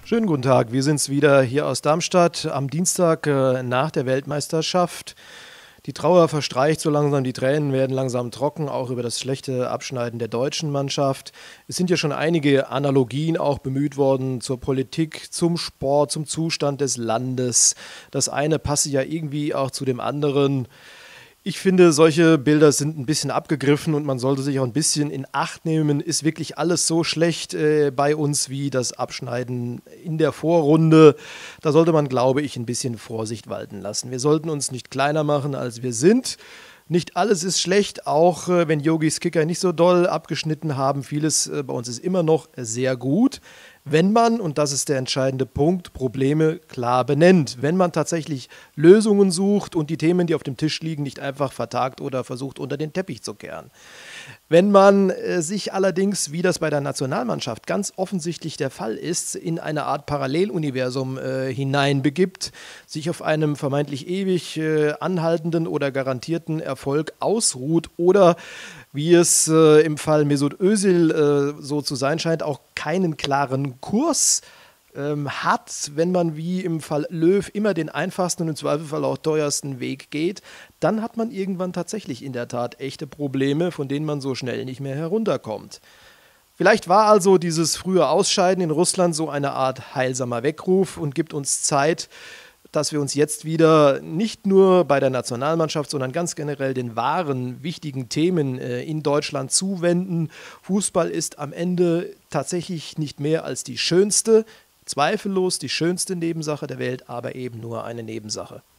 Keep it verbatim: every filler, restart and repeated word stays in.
Schönen guten Tag, wir sind's wieder hier aus Darmstadt am Dienstag äh, nach der Weltmeisterschaft. Die Trauer verstreicht so langsam, die Tränen werden langsam trocken, auch über das schlechte Abschneiden der deutschen Mannschaft. Es sind ja schon einige Analogien auch bemüht worden zur Politik, zum Sport, zum Zustand des Landes. Das eine passe ja irgendwie auch zu dem anderen. Ich finde, solche Bilder sind ein bisschen abgegriffen und man sollte sich auch ein bisschen in Acht nehmen. Ist wirklich alles so schlecht äh, bei uns wie das Abschneiden in der Vorrunde? Da sollte man, glaube ich, ein bisschen Vorsicht walten lassen. Wir sollten uns nicht kleiner machen, als wir sind. Nicht alles ist schlecht, auch äh, wenn Yogis Kicker nicht so doll abgeschnitten haben. Vieles äh, bei uns ist immer noch sehr gut. Wenn man, und das ist der entscheidende Punkt, Probleme klar benennt. Wenn man tatsächlich Lösungen sucht und die Themen, die auf dem Tisch liegen, nicht einfach vertagt oder versucht unter den Teppich zu kehren. Wenn man äh, sich allerdings, wie das bei der Nationalmannschaft ganz offensichtlich der Fall ist, in eine Art Paralleluniversum äh, hineinbegibt, sich auf einem vermeintlich ewig äh, anhaltenden oder garantierten Erfolg ausruht oder wie es äh, im Fall Mesut Özil äh, so zu sein scheint, auch keinen klaren Kurs ähm, hat, wenn man wie im Fall Löw immer den einfachsten und im Zweifelsfall auch teuersten Weg geht, dann hat man irgendwann tatsächlich in der Tat echte Probleme, von denen man so schnell nicht mehr herunterkommt. Vielleicht war also dieses frühe Ausscheiden in Russland so eine Art heilsamer Weckruf und gibt uns Zeit, dass wir uns jetzt wieder nicht nur bei der Nationalmannschaft, sondern ganz generell den wahren, wichtigen Themen äh, in Deutschland zuwenden. Fußball ist am Ende tatsächlich nicht mehr als die schönste, zweifellos die schönste Nebensache der Welt, aber eben nur eine Nebensache.